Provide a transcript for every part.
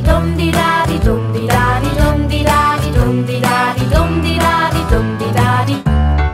di dum di da di dum di da di dum di da di dum di da di dum di da di dum di da di.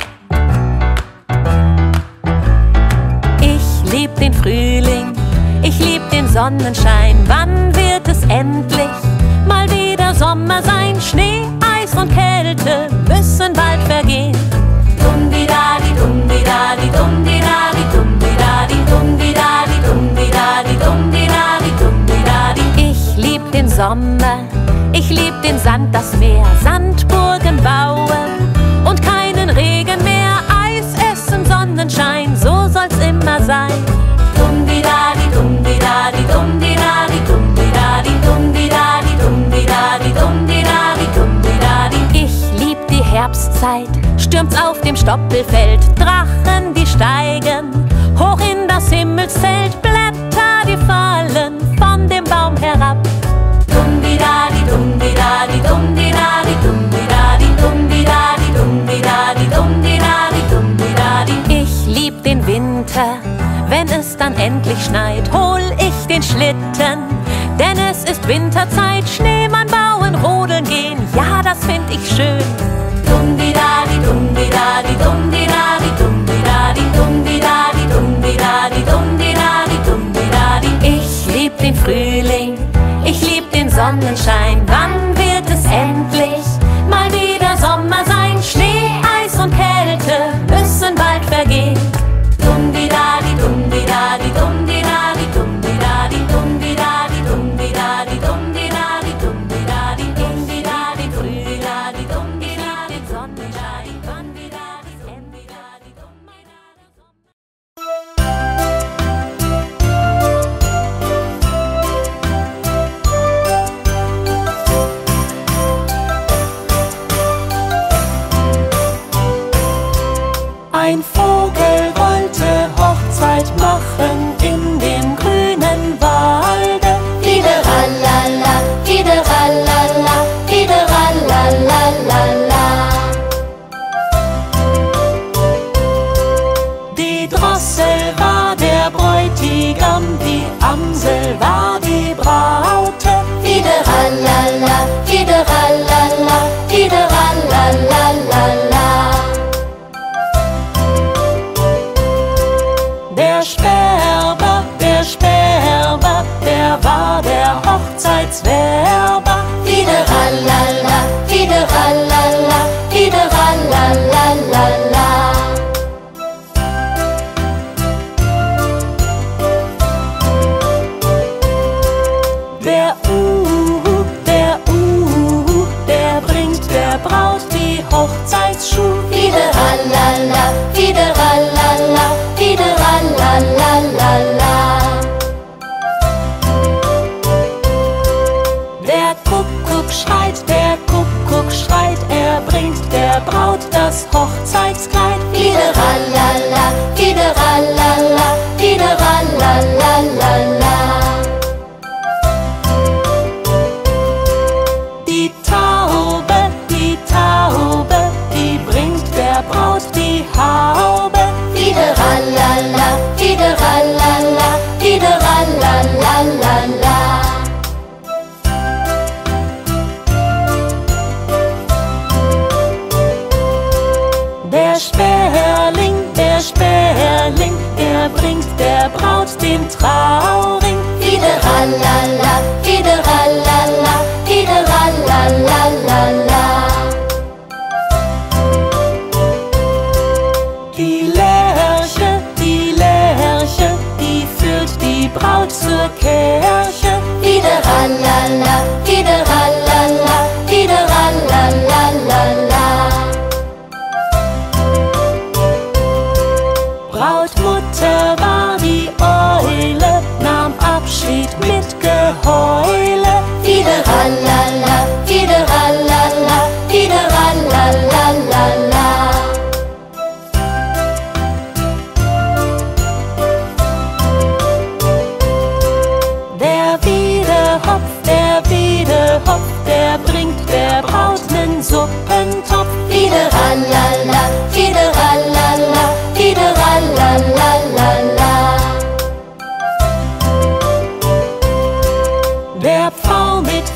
Ich lieb den Frühling, ich lieb den Sonnenschein. Wann wird es endlich mal wieder Sommer sein? Schnee, Eis und Kälte müssen bald vergehen. Dum di da di dum di da di dum di da di dum di da di dum di da di dum di da di dum di da di dum di da di. Ich lieb den Sommer, ich lieb den Sand, das Meer, Sandburgen bauen und keinen Regen mehr. Eis essen, Sonnenschein, so soll's immer sein. Dum di da di dum di da di dum di da di dum di da di dum di da di dum di da di dum di da di dum di da di. Ich lieb die Herbstzeit, stürmt's auf dem Stoppelfeld, Drachen, die steigen hoch in das Himmelszelt, Blätter, die fallen von dem Baum herab. Dum di da di dum di da di dum di da di dum di da di dum di da di dum di da di dum di da di dum di da di. Ich lieb den Winter, wenn es dann endlich schneit, hol ich den Schlitten, denn es ist Winterzeit. Schneemann bauen, rodeln gehen, ja, das find ich schön. Dum di da di dum di da di dum di da di dum di da di dum di da di dum di da di dum di da di dum di da di. Ich lieb den Frühling, ich lieb den Sonnenschein. Wann wird es endlich mal wieder Sommer sein? Schnee, Eis und Kälte müssen bald vergehen. Dum di da di dum di da di dum di da di dum di da di dum di da di dum di da di dum di da di dum di da di dum di da di Frühling da di dum di da di Sonnenschein. Wann wieder das Ende da di dum di da di Sommer. Ein Vogel wollte Hochzeit machen in dem grünen Walde. Fideralala, fideralala, fideralalalala. Die Drossel war der Bräutigam, die Amsel war die Braute. Fideralala, fideralala, fideralalalala. Der Sperber, der war der Hochzeitswerber. Fideralala, fideralala, fideralalalala. Der bringt der Braut die Hochzeitsschuh. Fideralala, fideralala, fideralalalala. Der Kuckuck schreit, er bringt der Braut das Hochzeitskleid. Fideralala, fideralala, fideralalalala. Die Taube, die bringt der Braut die Haube. Fideralala, fideralala, fideralalalala. Der Sperling, er bringt der Braut den Trauring. Fideralala, fideralala, fideralalalala. Die Lerche, die führt die Braut zur Kirche. Fideralala, fideralala, fideralalalala. Brautmutter war die Eule, nahm Abschied mit Geheule. Fideralala, fideralala, fideralalalala. Der Wiedehopf, der bringt der Braut nen Suppentopf. Fideralala, fideralala, fideralalalala. Der Pfau mit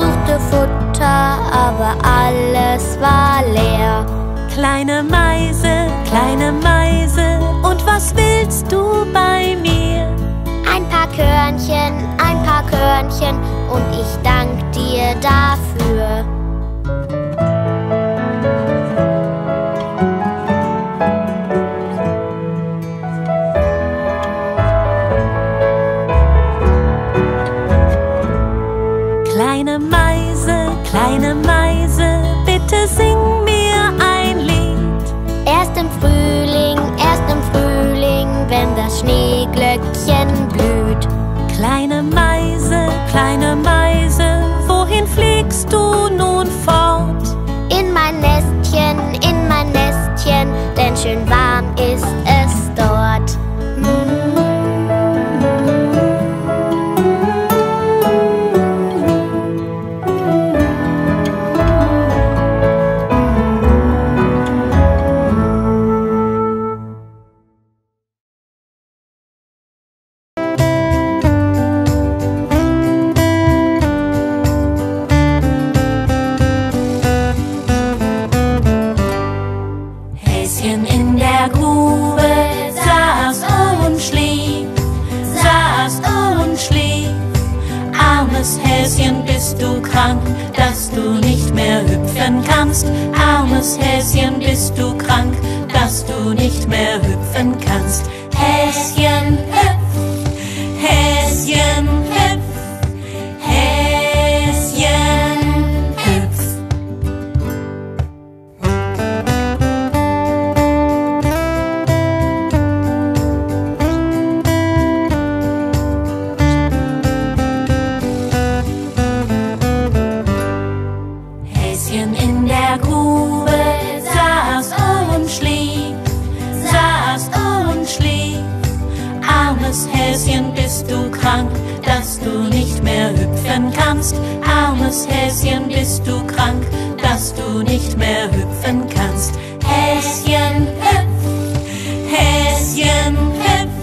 suchte Futter, aber alles war leer. Kleine Meise, und was willst du bei mir? Ein paar Körnchen und ich dank dir dafür. Kleine Meise, bitte sing mir ein Lied. Erst im Frühling, wenn das Schneeglöckchen blüht. Kleine Meise, wohin fliegst du nun fort? In mein Nestchen, denn schön warm ist es dort. Häschen in der Grube saß und schlief. Armes Häschen, bist du krank, dass du nicht mehr hüpfen kannst? Armes Häschen, bist du krank, dass du nicht mehr hüpfen kannst? Häschen, hüpf, Häschen, hüpf, Häschen, hüpf. Häschen in der Grube saß und schlief. Armes Häschen, bist du krank, dass du nicht mehr hüpfen kannst? Armes Häschen, bist du krank, dass du nicht mehr hüpfen kannst? Häschen, hüpf, Häschen, hüpf,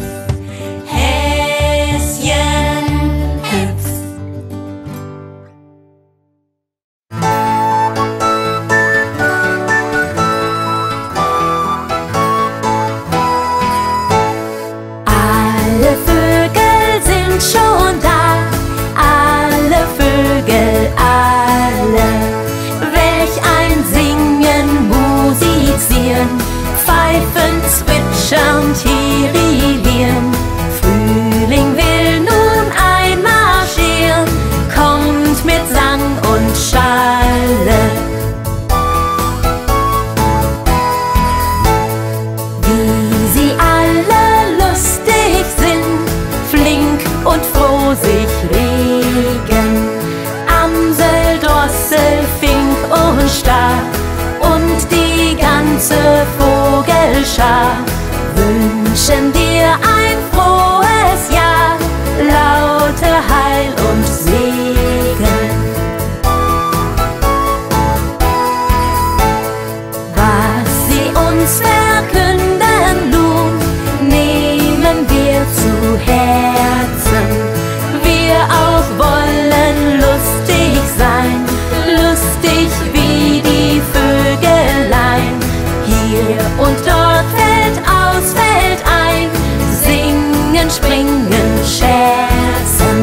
Häschen, hüpf. Alle Vögel sind schon da, alle Vögel, alle. Welch ein Singen, musizieren, pfeifen, zwitschern, tirillieren. Frühling will nun einmarschieren, kommt mit Sang und Schale. Wie sie alle lustig sind, flink und froh sich regen. Amsel, Drossel, Fink und Star und die ganze Vogelschar wünschen dir ein frohes Jahr, lauter Heil und Segen. Was sie uns verkünden nun, nehmen wir zu Herzen. Wir auch wollen lustig sein, lustig wie die Vögelein. Hier und dort fällt aus, fällt ein, singen, springen, scherzen.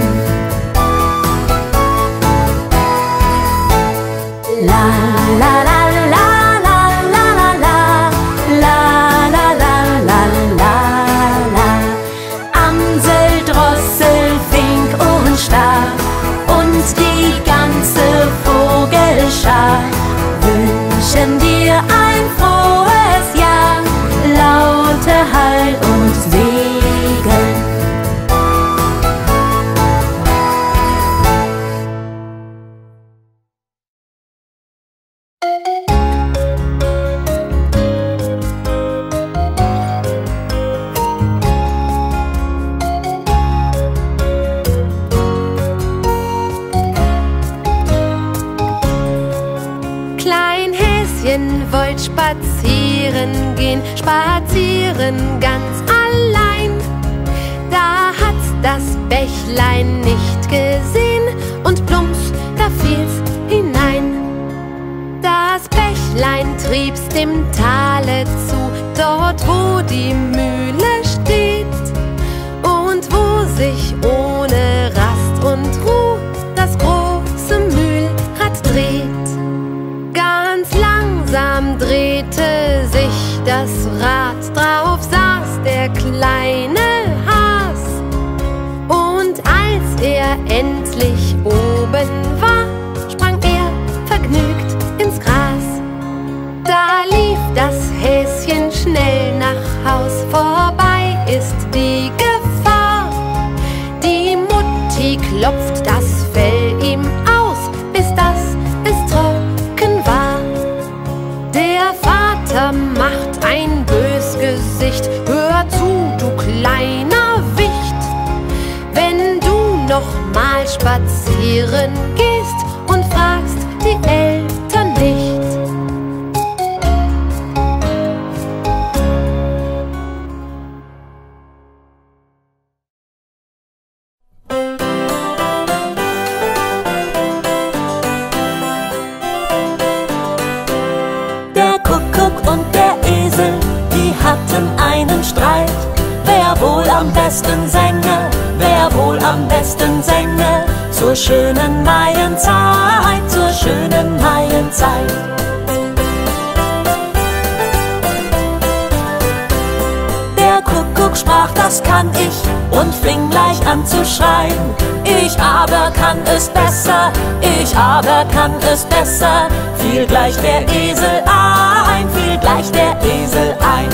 La la la la la la la la la la la la la. Amsel, Drossel, Fink und Star und die ganze Vogelschar wünschen dir ein frohes Jahr, lauter Heil und Segen. Kleinhäschen wollt spazieren gehen, spazieren ganz allein. Da hat's das Bächlein nicht gesehen und plumps, da da fiel's hinein. Das Bächlein trieb's dem Tale zu, dort wo die Mühle steht und wo sich ohne Rast und Ruhe das große Mühlrad dreht. Ganz langsam drehte sich das Rad, drauf saß der kleine Has. Und als er endlich oben war, sprang er vergnügt ins Gras. Da lief das Häschen schnell nach Haus, vorbei ist die Gefahr. Die Mutti klopft das Fell ihm aus, bis das es trocken war. Der Vater macht ein bös Gesicht, hör zu, du kleiner Wicht. Wenn du noch mal spazieren gehst und fragst die Eltern nicht. Der Kuckuck und der Esel, die hatten einen Streit. Wer wohl am besten sänge, wer wohl am besten sänge, zur schönen Maienzeit, zur schönen Maienzeit. Der Kuckuck sprach, das kann ich, und fing gleich an zu schreien. Ich aber kann es besser, ich aber kann es besser, fiel gleich der Esel ein, fiel gleich der Esel ein.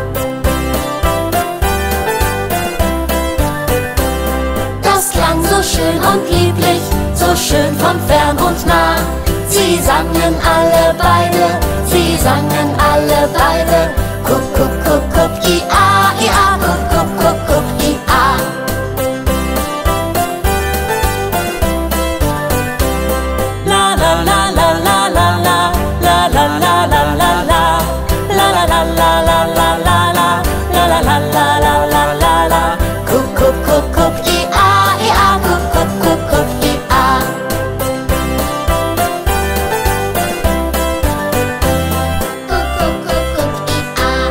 Das klang so schön und lieblich, so schön von fern und nah. Sie sangen alle beide, sie sangen alle beide. Kuckuck, kuckuck, ia, ia, kuckuck, kuckuck, ia. La la la la la la la, la la la la la la, la la la la la la la la, la la la la la la la la. Kuckuck, kuckuck, ia, ia, kuckuck, kuckuck, ia. Kuckuck, kuckuck, ia.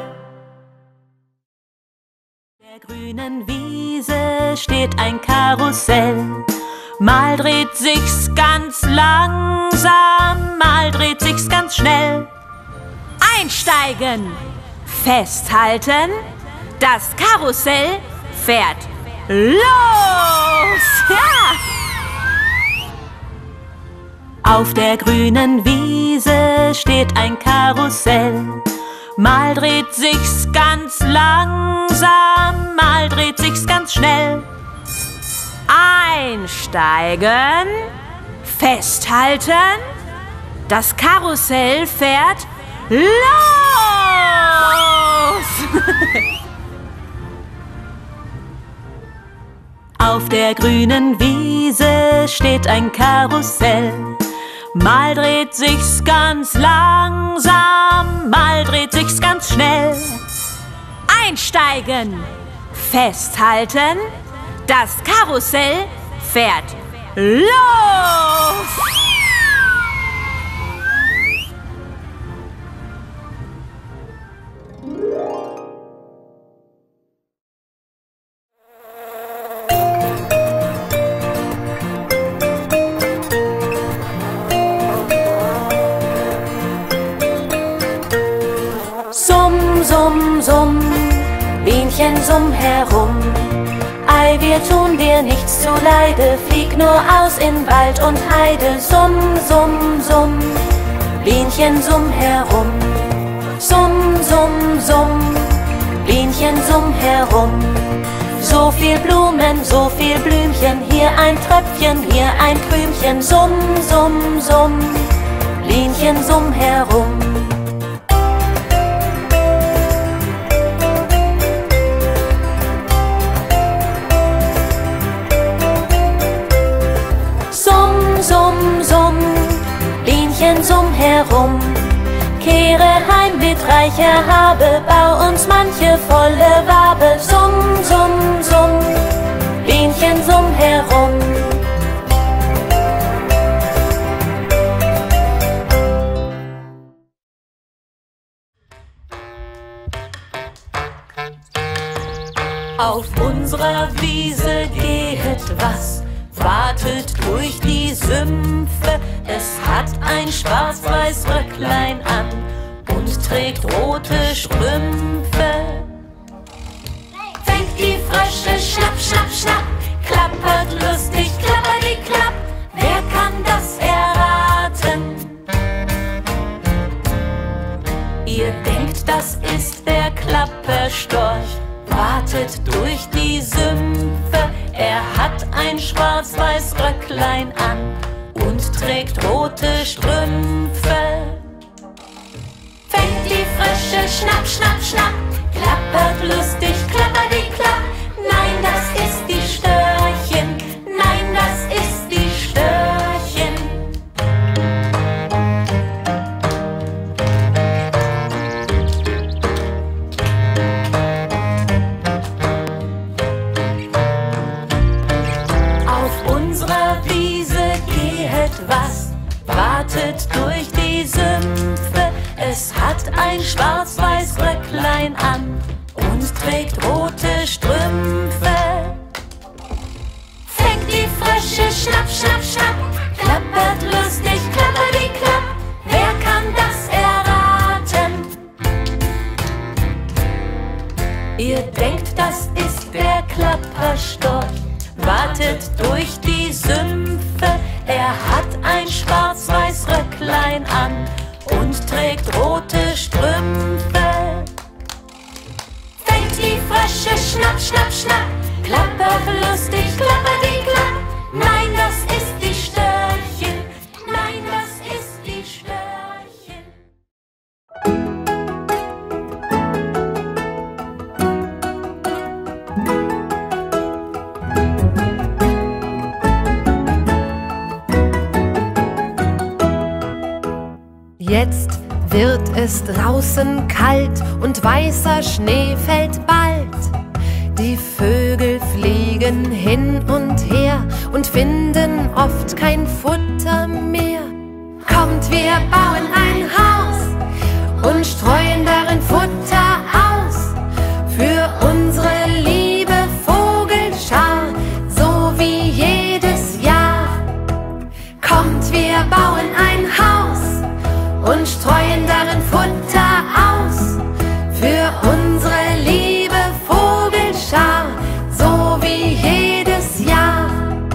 Der grünen Wiese steht ein Karussell. Mal dreht sich's ganz langsam, mal dreht sich's ganz schnell. Einsteigen, festhalten, das Karussell fährt los! Ja! Auf der grünen Wiese steht ein Karussell. Mal dreht sich's ganz langsam, mal dreht sich's ganz schnell. Einsteigen, festhalten, das Karussell fährt los! Auf der grünen Wiese steht ein Karussell. Mal dreht sich's ganz langsam, mal dreht sich's ganz schnell. Einsteigen, festhalten, das Karussell fährt los! Summ, summ, summ, Bienchen summ herum. Ei, wir tun dir nichts zuleide, flieg nur aus in Wald und Heide. Summ, summ, summ, Bienchen summ herum. Summ, summ, summ, Bienchen summ herum. So viel Blumen, so viel Blümchen, hier ein Tröpfchen, hier ein Krümchen. Summ, summ, summ, Bienchen summ herum. Summ, summ, Bienchen summ herum. Kehre heim mit reicher Habe, bau uns manche volle Wabe. Summ, summ, summ, Bienchen summ herum. Auf unserer Wiese gehet was, wartet durch die Sümpfe. Es hat ein schwarz-weiß Röcklein an und trägt rote Strümpfe. Fängt die Frösche, schnapp, schnapp, schnapp, klappert lustig, klapperdi-klapp. Wer kann das erraten? Ihr denkt, das ist der Klapperstorch, wartet durch die Sümpfe. Er hat ein schwarz-weiß Röcklein an und trägt rote Strümpfe. Fängt die Frösche, schnapp, schnapp, schnapp, klappert lustig, klapperdi-klapp. Nein, das ist die Störchen, nein, das ist die Störchen. Auf unserer Wiese gehet was, wartet durch die Sümpfe. Es hat ein schwarz-weiß Röcklein an und trägt rote Strümpfe. Fängt die Frösche, schnapp, schnapp, schnapp, klappert lustig, klapperdi-klapp. Wer kann das erraten? Ihr denkt, das ist der Klapperstorch, wartet durch die Sümpfe. Er hat ein schwarz-weiß Röcklein an und trägt rote Strümpfe. Fängt die Frösche, schnapp, schnapp, schnapp, klappert lustig, klapperdi-klapp. Nein, das ist die Störchen, nein, das ist die Störchen. Jetzt wird es draußen kalt und weißer Schnee fällt bald. Die Vögel fliegen hin und her und finden oft kein Futter mehr. Kommt, wir bauen ein Haus und streuen darin Futter aus für unsere liebe Vogelschar, so wie jedes Jahr. Kommt, wir bauen ein Haus und streuen darin Futter aus für unsere liebe Vogelschar, so wie jedes Jahr.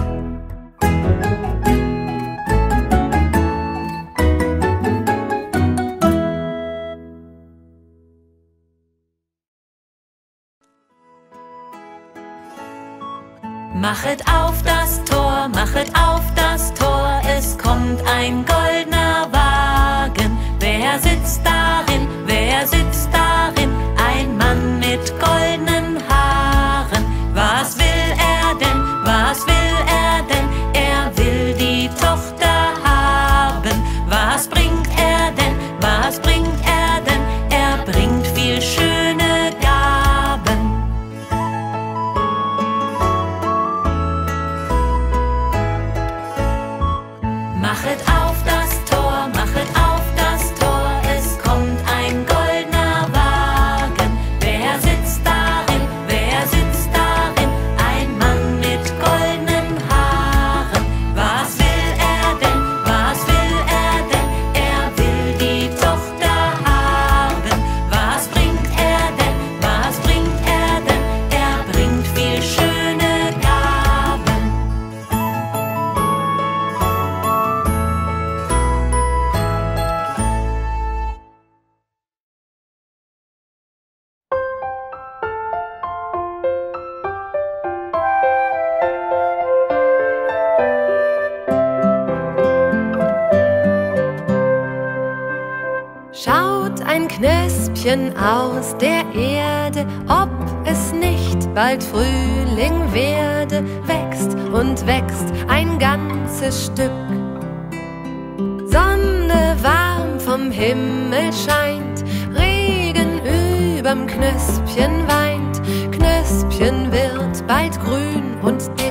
Machet auf das Tor, machet auf das Tor, es kommt ein goldener Wagen. Wer sitzt darin, wer sitzt darin? Ein Mann mit goldenen Haaren. Was will er denn, was will er denn? Er will die Tochter haben. Was bringt er denn, was bringt er denn? Er bringt viel schöne Gaben. Machet auf das Tor, machet auf das Tor, es kommt ein goldener Wagen. Wer sitzt darin, wer sitzt darin? Ein Mann mit goldenen Haaren. Was will er denn, was will er denn? Er will die Tochter haben. Was bringt er denn, was bringt er denn? Er bringt viel schöne Gaben. Schaut ein Knöspchen aus der Erde, ob es nicht bald Frühling werde, wächst und wächst ein ganzes Stück. Sonne warm vom Himmel scheint, Regen überm Knöspchen weint, Knöspchen wird bald grün und dick.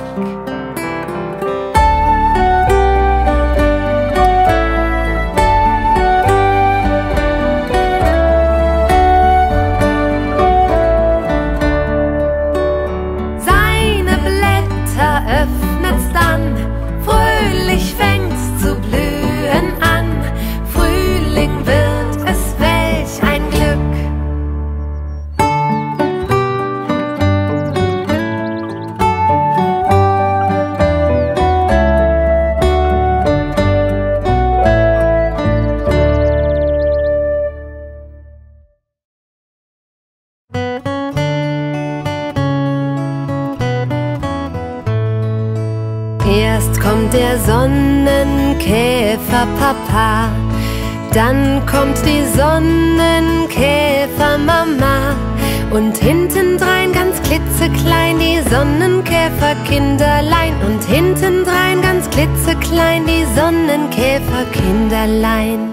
Frühling wird es, welch ein Glück. Erst kommt der Sonnenkäfer Papa, dann kommt die Sonnenkäfer Mama und hintendrein ganz klitzeklein die Sonnenkäferkinderlein und hintendrein ganz klitzeklein die Sonnenkäferkinderlein.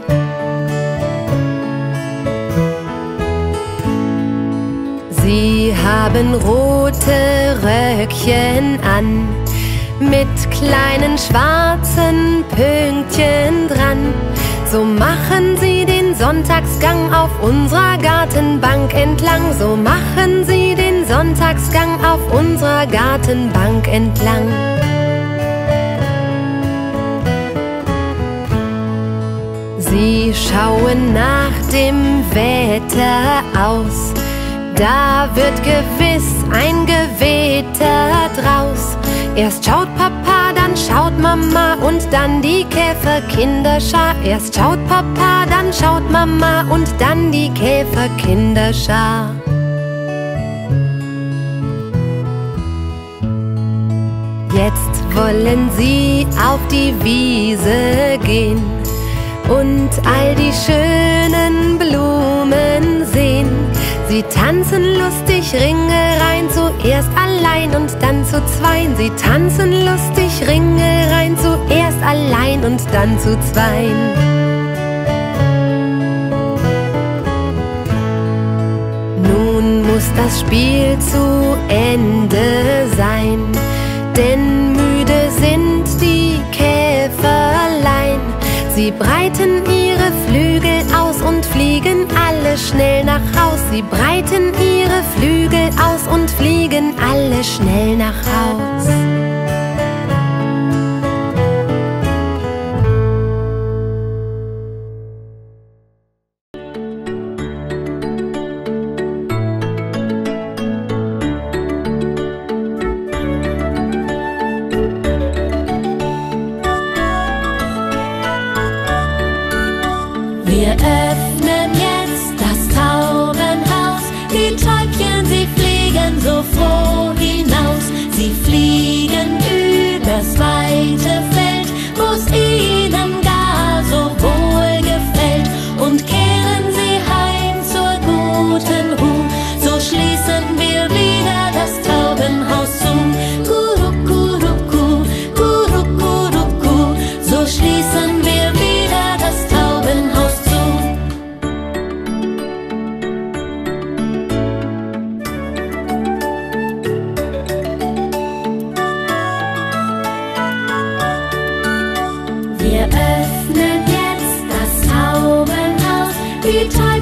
Sie haben rote Röckchen an, mit kleinen schwarzen Pünktchen dran. So machen sie den Sonntagsgang auf unserer Gartenbank entlang. So machen sie den Sonntagsgang auf unserer Gartenbank entlang. Sie schauen nach dem Wetter aus. Da wird gewiss ein Gewitter draus. Erst schaut Papa, dann schaut Mama und dann die Käferkinderschar. Erst schaut Papa, dann schaut Mama und dann die Käferkinderschar. Jetzt wollen sie auf die Wiese gehen und all die schönen Blumen sehen. Sie tanzen lustig Ringe rein, zuerst allein und dann zu zweien. Sie tanzen lustig Ringe rein, zuerst allein und dann zu zweien. Nun muss das Spiel zu Ende sein, denn müde sind die Käferlein. Sie breiten ihre Flügel aus und fliegen alle schnell nach Haus. Sie breiten ihre Flügel aus und fliegen alle schnell nach Haus. Wir öffnen jetzt das Taubenhaus. Die Täubchen, sie fliegen so froh hinaus. Sie fliegen übers weite Feld, wo's ihnen gar so wohl gefällt. Und kehren sie heim zur guten Ruhe. So schließen wir wieder das Taubenhaus zu. Kurukuruku, kurukuruku. So schließen wir wieder das Taubenhaus zu. Wir öffnen jetzt das Taubenhaus. Die